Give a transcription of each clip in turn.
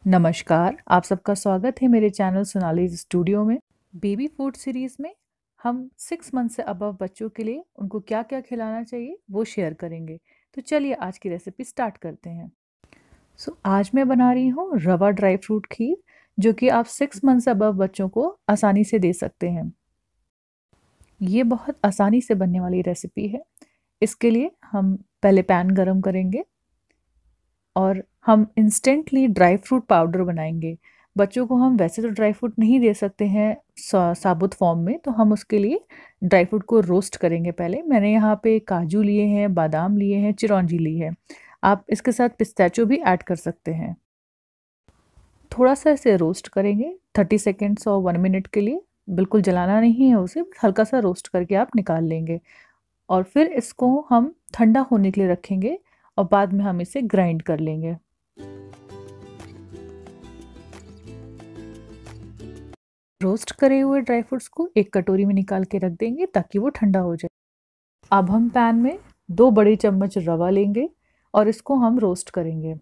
नमस्कार, आप सबका स्वागत है मेरे चैनल सोनालीज़ स्टूडियो में। बेबी फूड सीरीज़ में हम 6 मंथ से अबव बच्चों के लिए उनको क्या-क्या खिलाना चाहिए वो शेयर करेंगे। तो चलिए आज की रेसिपी स्टार्ट करते हैं। आज मैं बना रही हूँ रवा ड्राई फ्रूट खीर, जो कि आप 6 मंथ से अबव बच्चों को आसानी से दे सकते हैं। ये बहुत आसानी से बनने वाली रेसिपी है। इसके लिए हम पहले पैन गरम करेंगे और हम इंस्टेंटली ड्राई फ्रूट पाउडर बनाएंगे। बच्चों को हम वैसे तो ड्राई फ्रूट नहीं दे सकते हैं साबुत फॉर्म में, तो हम उसके लिए ड्राई फ्रूट को रोस्ट करेंगे पहले। मैंने यहाँ पे काजू लिए हैं, बादाम लिए हैं, चिरौंजी ली है। आप इसके साथ पिस्ताचो भी ऐड कर सकते हैं। थोड़ा सा इसे रोस्ट करेंगे 30 सेकेंड्स और 1 मिनट के लिए। बिल्कुल जलाना नहीं है उसे, हल्का सा रोस्ट करके आप निकाल लेंगे और फिर इसको हम ठंडा होने के लिए रखेंगे और बाद में हम इसे ग्राइंड कर लेंगे। रोस्ट करे हुए ड्राई फ्रूट्स को एक कटोरी में निकाल के रख देंगे ताकि वो ठंडा हो जाए। अब हम पैन में 2 बड़े चम्मच रवा लेंगे और इसको हम रोस्ट करेंगे।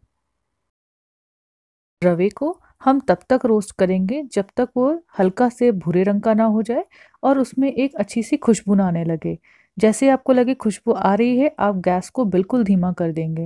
रवे को हम तब तक रोस्ट करेंगे जब तक वो हल्का से भूरे रंग का ना हो जाए और उसमें एक अच्छी सी खुशबू ना आने लगे। जैसे आपको लगे खुशबू आ रही है, आप गैस को बिल्कुल धीमा कर देंगे।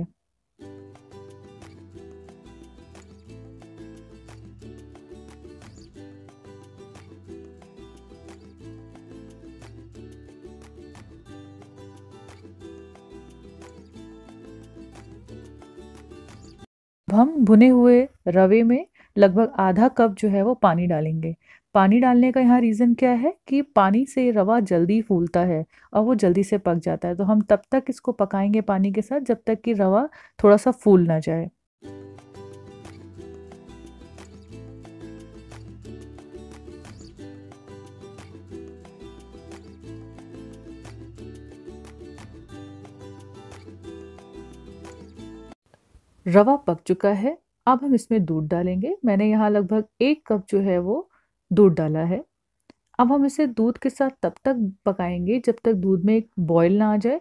अब हम भुने हुए रवे में लगभग आधा कप जो है वो पानी डालेंगे। पानी डालने का यहाँ रीज़न क्या है कि पानी से रवा जल्दी फूलता है और वो जल्दी से पक जाता है। तो हम तब तक इसको पकाएंगे पानी के साथ जब तक कि रवा थोड़ा सा फूल ना जाए। रवा पक चुका है। अब हम इसमें दूध डालेंगे। मैंने यहाँ लगभग 1 कप जो है वो दूध डाला है। अब हम इसे दूध के साथ तब तक पकाएंगे जब तक दूध में एक बॉयल ना आ जाए।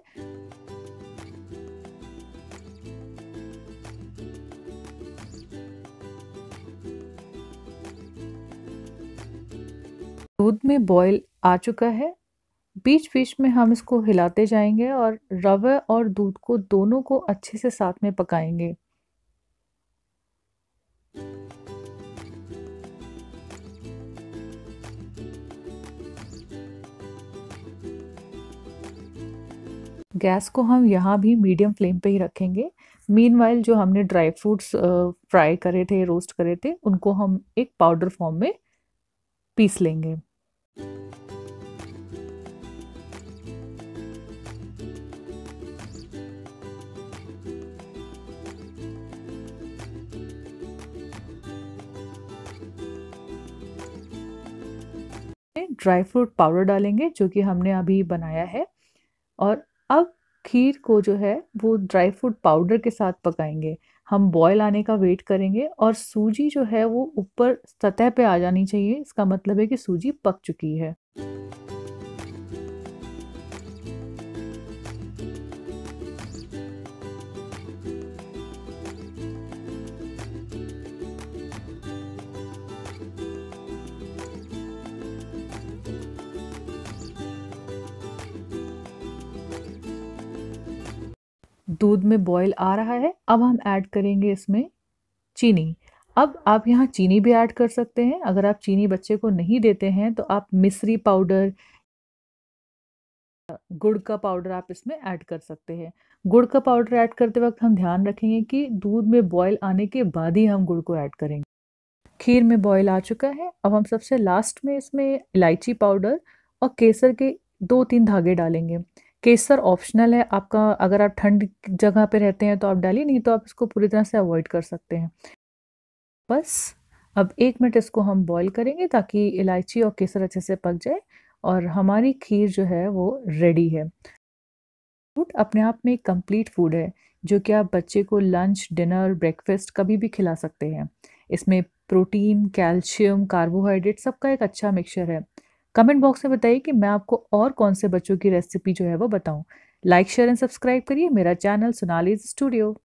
दूध में बॉयल आ चुका है। बीच-बीच में हम इसको हिलाते जाएंगे और रवा और दूध को दोनों को अच्छे से साथ में पकाएंगे। गैस को हम यहाँ भी मीडियम फ्लेम पे ही रखेंगे। मीनवाइल जो हमने ड्राई फ्रूट्स फ्राई करे थे, रोस्ट करे थे, उनको हम एक पाउडर फॉर्म में पीस लेंगे। ड्राई फ्रूट पाउडर डालेंगे जो कि हमने अभी बनाया है और अब खीर को जो है वो ड्राई फ्रूट पाउडर के साथ पकाएंगे। हम बॉयल आने का वेट करेंगे और सूजी जो है वो ऊपर सतह पे आ जानी चाहिए। इसका मतलब है कि सूजी पक चुकी है। दूध में बॉयल आ रहा है। अब हम ऐड करेंगे इसमें चीनी। अब आप यहाँ चीनी भी ऐड कर सकते हैं। अगर आप चीनी बच्चे को नहीं देते हैं तो आप मिश्री पाउडर, गुड़ का पाउडर आप इसमें ऐड कर सकते हैं। गुड़ का पाउडर ऐड करते वक्त हम ध्यान रखेंगे कि दूध में बॉयल आने के बाद ही हम गुड़ को ऐड करेंगे। खीर में बॉयल आ चुका है। अब हम सबसे लास्ट में इसमें इलायची पाउडर और केसर के 2-3 धागे डालेंगे। केसर ऑप्शनल है आपका, अगर आप ठंड की जगह पे रहते हैं तो आप डालिए, नहीं तो आप इसको पूरी तरह से अवॉइड कर सकते हैं। बस अब 1 मिनट इसको हम बॉईल करेंगे ताकि इलायची और केसर अच्छे से पक जाए और हमारी खीर जो है वो रेडी है। फूड अपने आप में एक कंप्लीट फूड है जो कि आप बच्चे को लंच, डिनर, ब्रेकफास्ट कभी भी खिला सकते हैं। इसमें प्रोटीन, कैल्शियम, कार्बोहाइड्रेट सबका एक अच्छा मिक्सचर है। कमेंट बॉक्स में बताइए कि मैं आपको और कौन से बच्चों की रेसिपी जो है वो बताऊं। लाइक, शेयर एंड सब्सक्राइब करिए मेरा चैनल सोनालीज स्टूडियो।